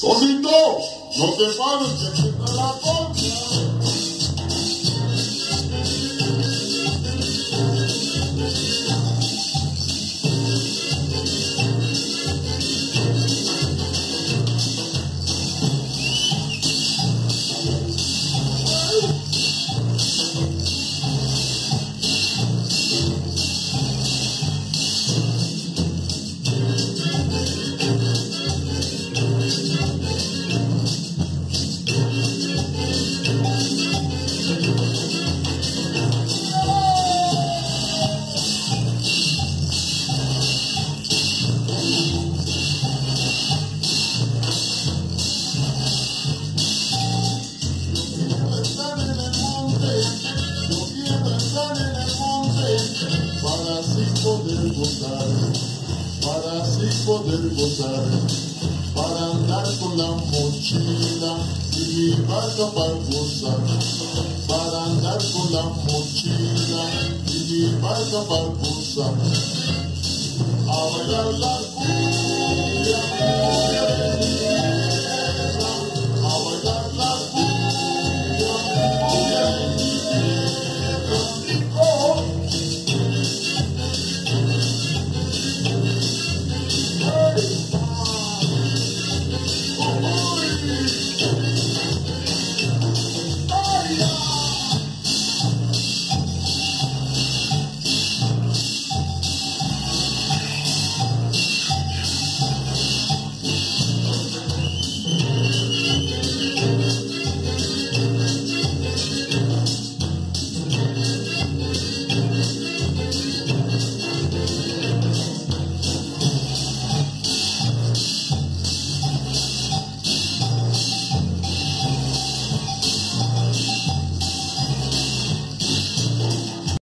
Gordito, no te pares, que aquí está la concha. Para así poder gozar, para andar con la mochila y mi barca para gozar, para andar con la mochila y mi barca para gozar, a bailar la cumbia.